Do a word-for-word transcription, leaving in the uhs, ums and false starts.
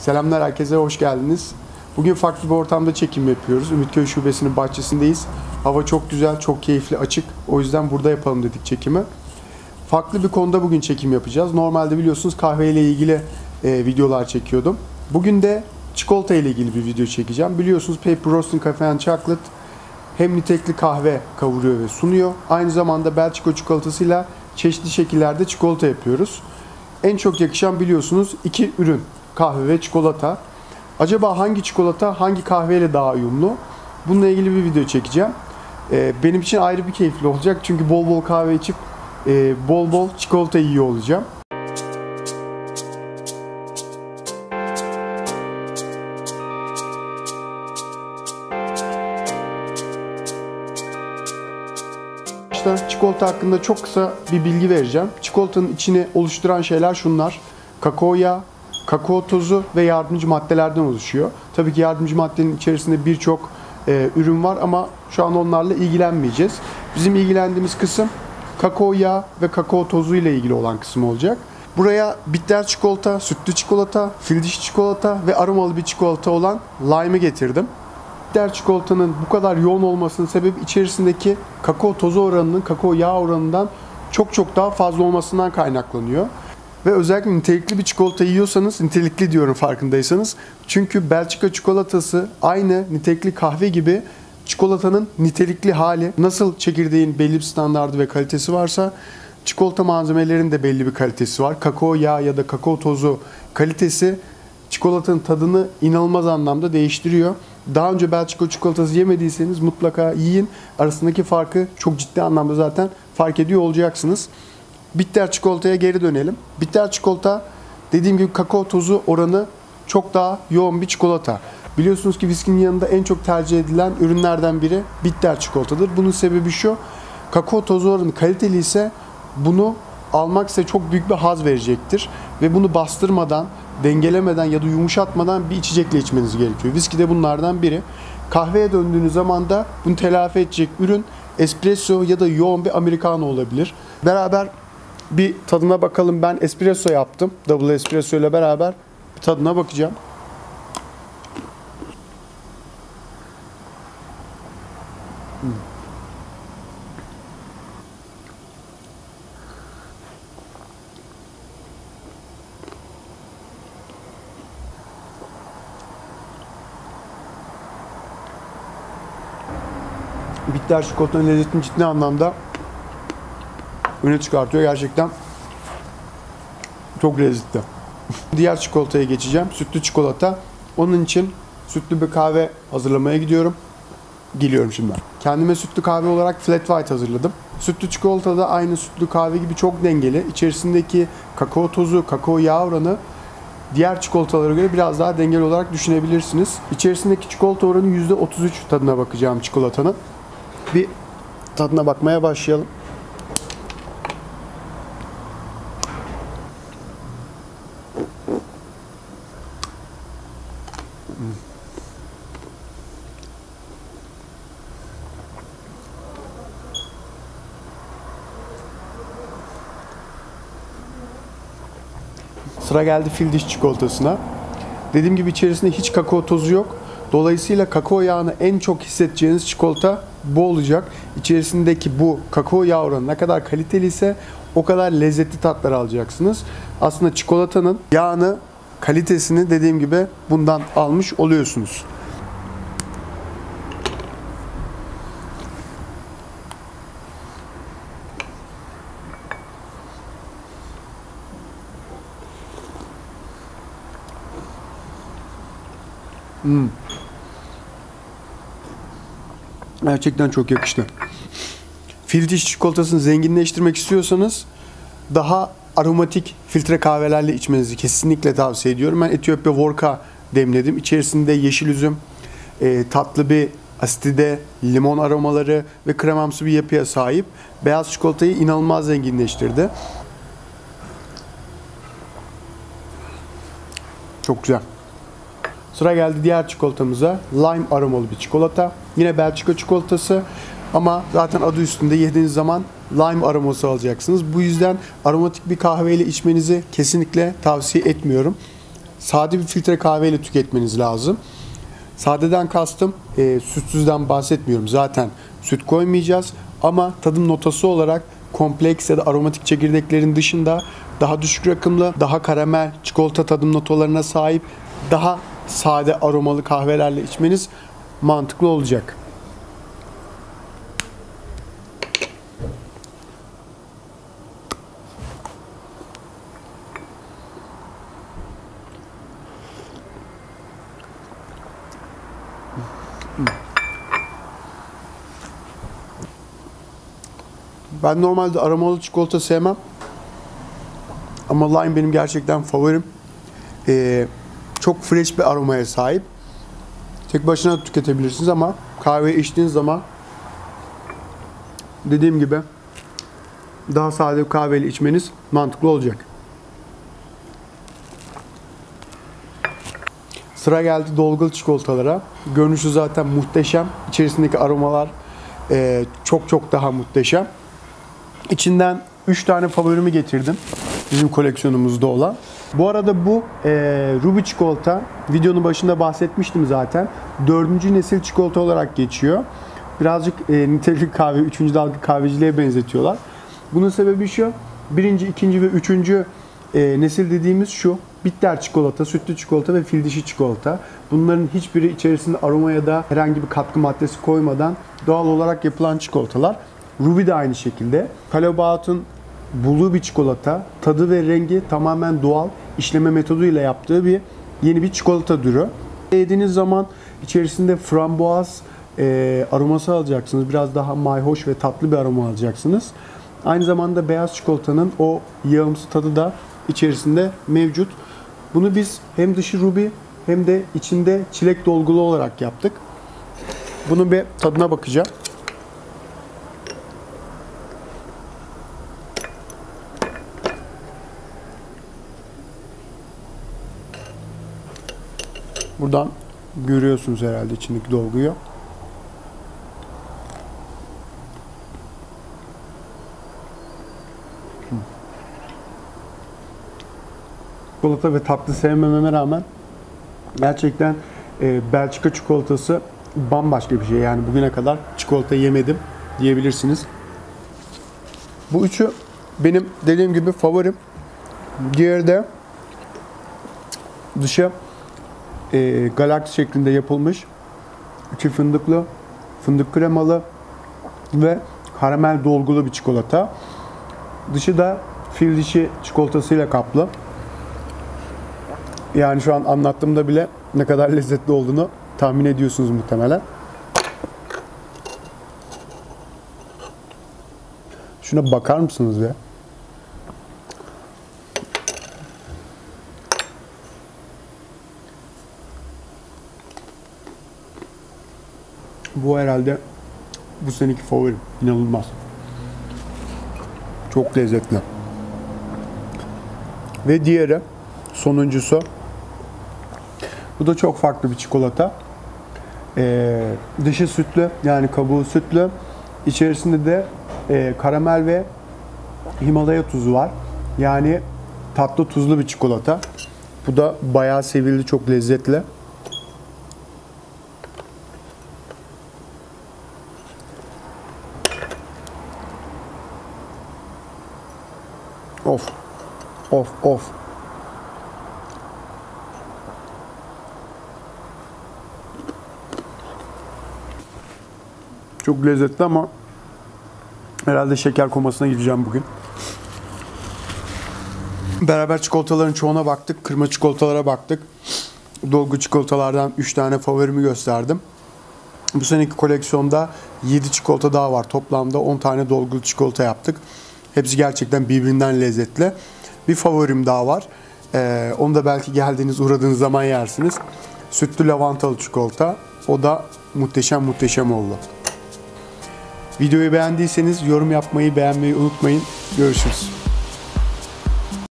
Selamlar herkese, hoş geldiniz. Bugün farklı bir ortamda çekim yapıyoruz. Ümitköy Şubesi'nin bahçesindeyiz. Hava çok güzel, çok keyifli, açık. O yüzden burada yapalım dedik çekimi. Farklı bir konuda bugün çekim yapacağız. Normalde biliyorsunuz kahve ile ilgili e, videolar çekiyordum. Bugün de çikolata ile ilgili bir video çekeceğim. Biliyorsunuz Paper Roasting Cafe and Chocolate hem nitelikli kahve kavuruyor ve sunuyor. Aynı zamanda Belçika çikolatasıyla çeşitli şekillerde çikolata yapıyoruz. En çok yakışan biliyorsunuz iki ürün. Kahve ve çikolata. Acaba hangi çikolata hangi kahveyle daha uyumlu? Bununla ilgili bir video çekeceğim. Ee, benim için ayrı bir keyifli olacak. Çünkü bol bol kahve içip e, bol bol çikolata yiyor olacağım. İşte çikolata hakkında çok kısa bir bilgi vereceğim. Çikolatanın içini oluşturan şeyler şunlar: kakao yağı, kakao tozu ve yardımcı maddelerden oluşuyor. Tabii ki yardımcı maddenin içerisinde birçok e, ürün var ama şu an onlarla ilgilenmeyeceğiz. Bizim ilgilendiğimiz kısım kakao yağı ve kakao tozu ile ilgili olan kısım olacak. Buraya bitter çikolata, sütlü çikolata, fil dişi çikolata ve aromalı bir çikolata olan lime'ı getirdim. Bitter çikolatanın bu kadar yoğun olmasının sebebi içerisindeki kakao tozu oranının kakao yağı oranından çok çok daha fazla olmasından kaynaklanıyor. Ve özellikle nitelikli bir çikolata yiyorsanız, nitelikli diyorum farkındaysanız. Çünkü Belçika çikolatası aynı nitelikli kahve gibi çikolatanın nitelikli hali. Nasıl çekirdeğin belli bir standardı ve kalitesi varsa çikolata malzemelerinin de belli bir kalitesi var. Kakao yağı ya da kakao tozu kalitesi çikolatanın tadını inanılmaz anlamda değiştiriyor. Daha önce Belçika çikolatası yemediyseniz mutlaka yiyin. Arasındaki farkı çok ciddi anlamda zaten fark ediyor olacaksınız. Bitter çikolataya geri dönelim. Bitter çikolata dediğim gibi kakao tozu oranı çok daha yoğun bir çikolata. Biliyorsunuz ki viskinin yanında en çok tercih edilen ürünlerden biri bitter çikolatadır. Bunun sebebi şu: kakao tozu oranı kaliteli ise bunu almak size çok büyük bir haz verecektir. Ve bunu bastırmadan, dengelemeden ya da yumuşatmadan bir içecekle içmeniz gerekiyor. Viski de bunlardan biri. Kahveye döndüğünüz zaman da bunu telafi edecek ürün espresso ya da yoğun bir americano olabilir. Beraber bir tadına bakalım. Ben espresso yaptım. Double espresso ile beraber bir tadına bakacağım. Hmm. Bitter çikolatanın lezzetini ciddi anlamda öne çıkartıyor. Gerçekten çok lezzetli. Diğer çikolataya geçeceğim. Sütlü çikolata. Onun için sütlü bir kahve hazırlamaya gidiyorum. Geliyorum şimdi. Kendime sütlü kahve olarak flat white hazırladım. Sütlü çikolata da aynı sütlü kahve gibi çok dengeli. İçerisindeki kakao tozu, kakao yağı oranı diğer çikolatalara göre biraz daha dengeli olarak düşünebilirsiniz. İçerisindeki çikolata oranı yüzde otuz üç tadına bakacağım çikolatanın. Bir tadına bakmaya başlayalım. Sıra geldi fil diş çikolatasına. Dediğim gibi içerisinde hiç kakao tozu yok. Dolayısıyla kakao yağını en çok hissedeceğiniz çikolata bu olacak. İçerisindeki bu kakao yağı oranı ne kadar kaliteli ise o kadar lezzetli tatlar alacaksınız. Aslında çikolatanın yağını, kalitesini dediğim gibi bundan almış oluyorsunuz. Hmm. Gerçekten çok yakıştı. Fil diş çikolatasını zenginleştirmek istiyorsanız daha aromatik filtre kahvelerle içmenizi kesinlikle tavsiye ediyorum. Ben Etiyopya Vodka demledim. İçerisinde yeşil üzüm, e, tatlı bir asitide, limon aromaları ve kremamsı bir yapıya sahip. Beyaz çikolatayı inanılmaz zenginleştirdi. Çok güzel. Sıra geldi diğer çikolatamıza. Lime aromalı bir çikolata. Yine Belçika çikolatası ama zaten adı üstünde, yediğiniz zaman lime aroması alacaksınız. Bu yüzden aromatik bir kahveyle içmenizi kesinlikle tavsiye etmiyorum. sade bir filtre kahveyle tüketmeniz lazım. Sadeden kastım e, sütsüzden bahsetmiyorum. Zaten süt koymayacağız ama tadım notası olarak kompleks ya da aromatik çekirdeklerin dışında daha düşük rakımlı, daha karamel, çikolata tadım notalarına sahip, daha sade aromalı kahvelerle içmeniz mantıklı olacak. Ben normalde aromalı çikolata sevmem. Ama lime benim gerçekten favorim. Ee, çok fresh bir aromaya sahip. Tek başına da tüketebilirsiniz ama kahve içtiğiniz zaman dediğim gibi daha sade bir kahveyle içmeniz mantıklı olacak. Sıra geldi dolgulu çikolatalara. Görünüşü zaten muhteşem. İçerisindeki aromalar e, çok çok daha muhteşem. İçinden üç tane favorimi getirdim. Bizim koleksiyonumuzda olan. Bu arada bu e, Ruby çikolata, videonun başında bahsetmiştim zaten. Dördüncü nesil çikolata olarak geçiyor. Birazcık e, nitelikli kahve, üçüncü dalga kahveciliğe benzetiyorlar. Bunun sebebi şu, birinci, ikinci ve üçüncü e, nesil dediğimiz şu. Bitter çikolata, sütlü çikolata ve fil dişi çikolata. Bunların hiçbiri içerisinde aroma ya da herhangi bir katkı maddesi koymadan doğal olarak yapılan çikolatalar. Ruby de aynı şekilde. Callebaut'un bulduğu bir çikolata, tadı ve rengi tamamen doğal, işleme metoduyla yaptığı bir yeni bir çikolata türü. Yediğiniz zaman içerisinde frambuaz e, aroması alacaksınız. Biraz daha mayhoş ve tatlı bir aroma alacaksınız. Aynı zamanda beyaz çikolatanın o yağımsı tadı da içerisinde mevcut. Bunu biz hem dışı Ruby hem de içinde çilek dolgulu olarak yaptık. Bunun bir tadına bakacağım. Buradan görüyorsunuz herhalde içindeki dolguyu. Çikolata ve tatlı sevmememe rağmen gerçekten e, Belçika çikolatası bambaşka bir şey. Yani bugüne kadar çikolata yemedim diyebilirsiniz. Bu üçü benim dediğim gibi favorim. Diğeri de dışı e, galaksi şeklinde yapılmış, içi fındıklı, fındık kremalı ve karamel dolgulu bir çikolata. Dışı da fil dişi çikolatasıyla kaplı. Yani şu an anlattığımda bile ne kadar lezzetli olduğunu tahmin ediyorsunuz muhtemelen. Şuna bakar mısınız ya? Bu herhalde bu seneki favorim. İnanılmaz. Çok lezzetli. Ve diğeri, sonuncusu. Bu da çok farklı bir çikolata. Ee, dışı sütlü, yani kabuğu sütlü. İçerisinde de e, karamel ve Himalaya tuzu var. Yani tatlı tuzlu bir çikolata. Bu da bayağı sevildi, çok lezzetli. Of. Of of. Çok lezzetli ama herhalde şeker komasına gideceğim bugün. Beraber çikolataların çoğuna baktık. Kırma çikolatalara baktık. Dolgu çikolatalardan üç tane favorimi gösterdim. Bu seneki koleksiyonda yedi çikolata daha var. Toplamda on tane dolgu çikolata yaptık. Hepsi gerçekten birbirinden lezzetli. Bir favorim daha var. Ee, onu da belki geldiğiniz, uğradığınız zaman yersiniz. Sütlü lavantalı çikolata. O da muhteşem muhteşem oldu. Videoyu beğendiyseniz yorum yapmayı, beğenmeyi unutmayın. Görüşürüz.